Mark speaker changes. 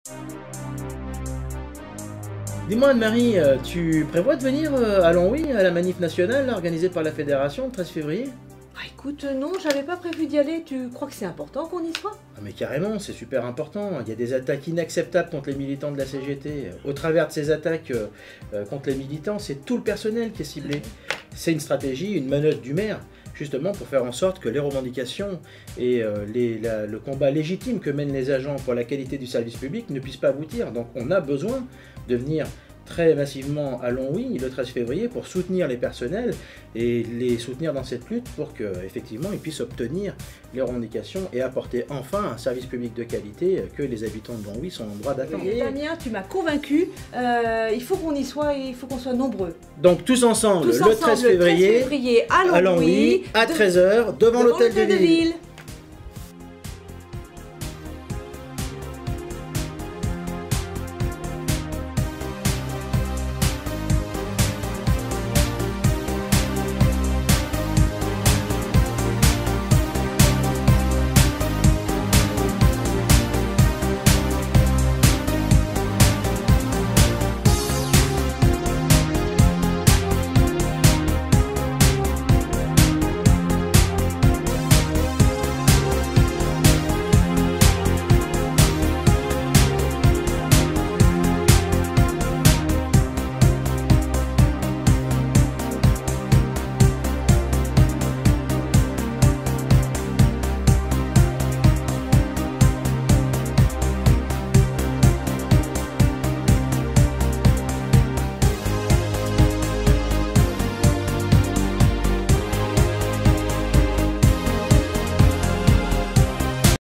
Speaker 1: Dis-moi Anne-Marie, tu prévois de venir à Longwy, à la manif nationale là, organisée par la fédération le 13 février?
Speaker 2: Ah, écoute, non, j'avais pas prévu d'y aller. Tu crois que c'est important qu'on y soit?
Speaker 1: Ah mais carrément, c'est super important. Il y a des attaques inacceptables contre les militants de la CGT. Au travers de ces attaques contre les militants, c'est tout le personnel qui est ciblé. C'est une stratégie, une manœuvre du maire, justement pour faire en sorte que les revendications et le combat légitime que mènent les agents pour la qualité du service public ne puissent pas aboutir. Donc on a besoin de venir très massivement à Longwy le 13 février pour soutenir les personnels et les soutenir dans cette lutte pour qu'effectivement ils puissent obtenir les revendications et apporter enfin un service public de qualité que les habitants de Longwy sont en droit d'attendre.
Speaker 2: Damien, tu m'as convaincu. Il faut qu'on y soit et il faut qu'on soit nombreux.
Speaker 1: Donc tous ensemble, le 13 février,
Speaker 2: à Longwy,
Speaker 1: à 13 h devant l'hôtel de ville.